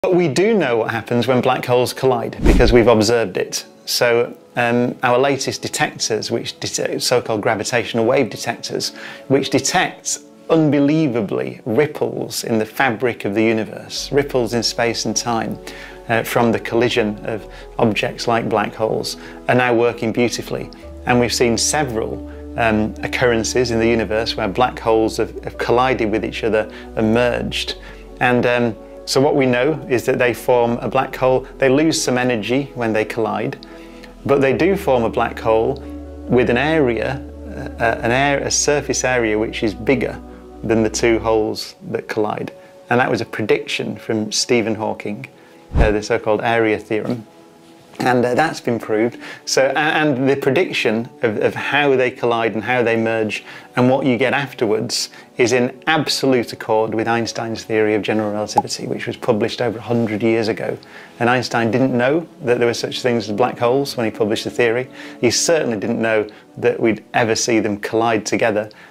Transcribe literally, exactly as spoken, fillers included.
But we do know what happens when black holes collide because we've observed it. So um, our latest detectors, which detect so-called gravitational wave detectors, which detect unbelievably ripples in the fabric of the universe, ripples in space and time uh, from the collision of objects like black holes, are now working beautifully. And we've seen several um, occurrences in the universe where black holes have, have collided with each other and merged. And um, so what we know is that they form a black hole. They lose some energy when they collide, but they do form a black hole with an area, uh, an air, a surface area which is bigger than the two holes that collide. And that was a prediction from Stephen Hawking, uh, the so-called area theorem. And uh, that's been proved. So, and, and the prediction of, of how they collide and how they merge and what you get afterwards is in absolute accord with Einstein's theory of general relativity, which was published over a hundred years ago. And Einstein didn't know that there were such things as black holes when he published the theory. He certainly didn't know that we'd ever see them collide together